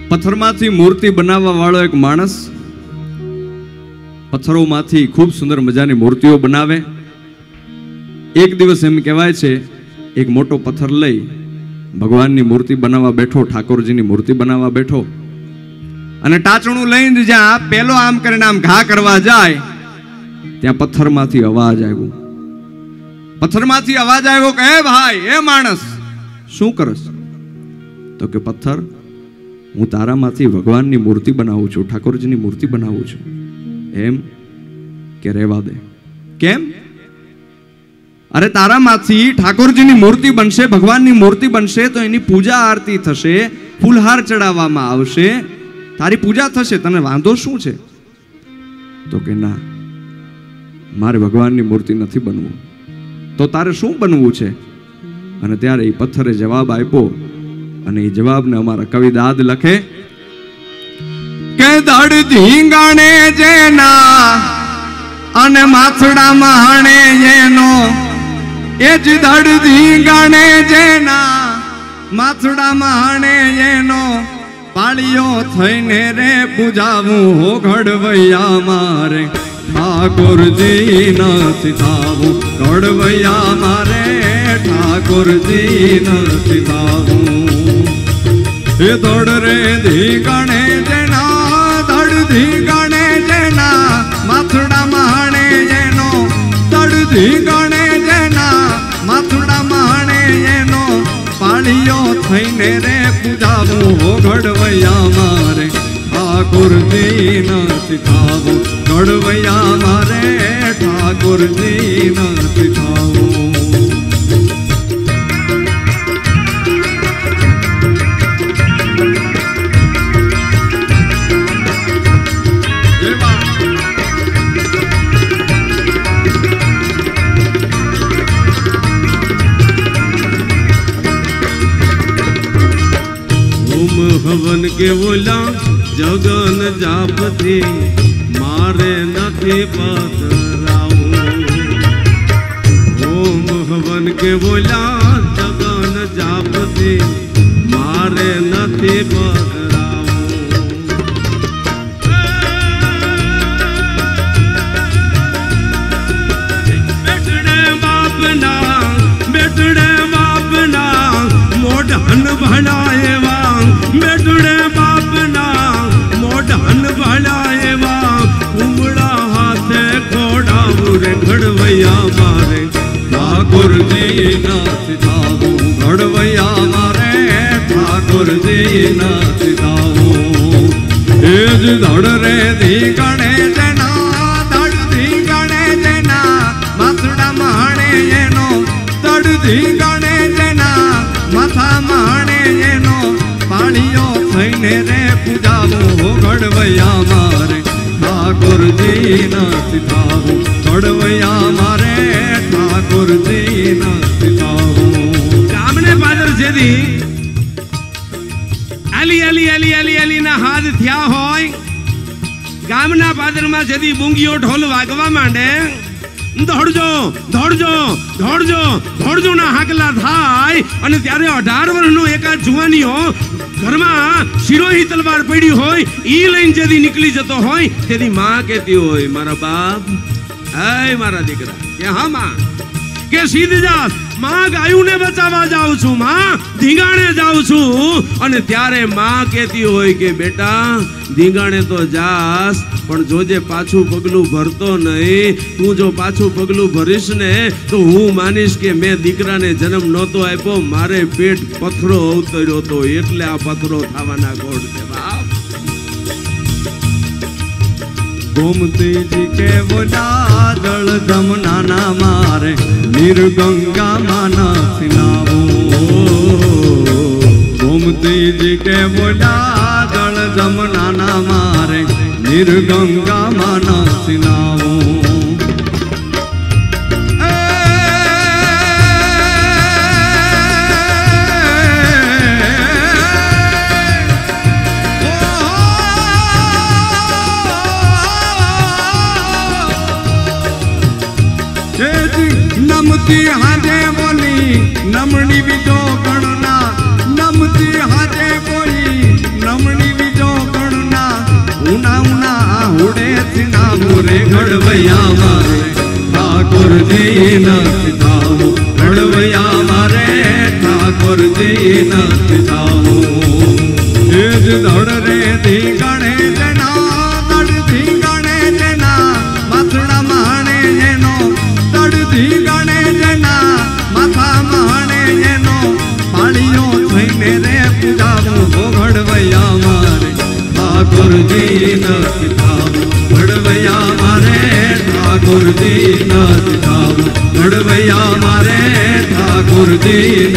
પથ્થરમાંથી મૂર્તિ બનાવવા વાળો એક માણસ પથ્થરોમાંથી ખૂબ સુંદર મજાની મૂર્તિઓ બનાવે. એક દિવસ એમ કહેવાય છે એક મોટો પથ્થર લઈ ભગવાનની મૂર્તિ બનાવવા બેઠો, ઠાકોરજીની મૂર્તિ બનાવવા બેઠો અને ટાચણું લઈને જ્યાં પેલો આમ કરીને આમ ઘા કરવા જાય ત્યાં પથ્થરમાંથી અવાજ આવ્યો. પથ્થરમાંથી અવાજ આવ્યો કે હે ભાઈ, હે માણસ, શું કરસ? તો કે પથ્થર, હું તારામાંથી ભગવાનની મૂર્તિ બનાવું છું, ઠાકોરજીની મૂર્તિ બનાવું છું. એમ કે રહેવા દે. કેમ? અરે તારામાંથી ઠાકોરજીની મૂર્તિ બનશે, ભગવાનની મૂર્તિ બનશે તો એની પૂજા આરતી થશે, ફૂલહાર ચડાવવામાં આવશે, તારી પૂજા થશે, તને વાંધો શું છે? તો કે ના, મારે ભગવાનની મૂર્તિ નથી બનવું. તો તારે શું બનવું છે? અને ત્યારે એ પથ્થરે જવાબ આપ્યો અને એ જવાબને અમારા કવિ દાદ લખે કે દડ ધીંગાણે જેના અને માથડામાં હાણે એનો, એ જ દડ ધીંગાણે જેના માથડામાં હાણે એનો, પાળીઓ થઈને રે પૂજાવું હો ઘડવૈયા મારે, ઠાકોરજી નથી થાવું, ઘડવૈયા મારે ઠાકોરજી નથી થાવું. એ દડ રે ધીંગાણે જેના, દડ ધીંગાણે જેના માથડામાં હાણે એનો, દડ ધીંગાણે જેના માથડામાં હાણે એનો, પાળીઓ થઈને રે પૂજાવું હો ઘડવૈયા મારે, ઠાકોરજી નથી થાવું, ઘડવૈયા મારે ઠાકોરજી નથી થાવું. હવન કે બોલા જગન જાપથી મારે નથી પધરાવું. ઓમ હવન કે બોલા જગન જાપથી મારે નથી પધરાવું. બેટડે બાપના, બેટડે બાપના મોઢન ભણા એવા, બેટડે બાપના મોઢન ભણા એવા, ઉમળા હાથે ખોડાવું રે ઘડવૈયા મારે, ઠાકોરજી નથી થાવું, ઘડવૈયા મારે ઠાકોરજી નથી થાવું. એ જ ધડ રે ધીંગાણે જેના, ધડ ધીંગાણે જેના માથડામાં હાણે એનો, ધડ ધીંગાણે જેના માથામાં હાણે એનો, પાળીઓ થઈને રે પૂજાવું હો ઘડવૈયા મારે, ઠાકોરજી નથી થાવું, ઘડવૈયા મારે ઠાકોરજી નથી થાવું. ગામને પાદર જેદી આલી આલી આલી આલી આલી ના હાથ થયા હોય, ગામના પાદરમાં જેદી બુંગીઓ ઢોલ વાગવા માંડે, દોડજો દોડજો દોડજો દોડજો ના હાકલા થાય, અને ત્યારે 18 વર્ષનો એકાદ જુવાનીઓ ઘરમાં શિરોહી તલવાર પડી હોય ઈ લઈને જેદી નીકળી જતો હોય, તેની માં કહેતી હોય, મારા બાપ, હે મારા દીકરા, કે હા માં, કે સીધી જાત, માં ગાયુંને બચાવવા જાઉં છું, માં ધીંગાણે જાઉં છું. અને ત્યારે માં કહેતી હોય કે બેટા ધીંગાણે તો જાસ, પણ જોજે પાછું પગલું ભરતો નહીં. તું જો પાછું પગલું ભરીશ ને તો હું માનીશ કે મેં દીકરાને જન્મ નહોતો આપ્યો, મારે પેટ પથરો અવતર્યો તો, એટલે આ પથરો થવાના ગોળ છે બાપ. ગોમતીજી કે બોલા દળ જમના ના મારે, નિર્ગંગા માના સિનાવું. ગોમતીજી કે બોલા દળ જમના ના મારે, નિર્ગંગા માના સિનાવું. નમતી હાજે બોલી નમણી બીજો ગણના, નમતી હાજે બોલી નમણી घड़वैया मारे ठाकुर जी नाथ थावो घड़वैया मारे ठाकुर जी नाथ थावो तेज धड़ रे धी गणेश ना दड़ धी गणेश ना माथड़ा माणे जेनो दड़ धी गणेश ना माथा माणे जेनो पालियो थईने रे पूजावो घड़वैया मारे ठाकुर जी नाथ थावो घड़वैया मारे ठाकुर जी नाथ थावो घड़वैया मारे ठाकुर जी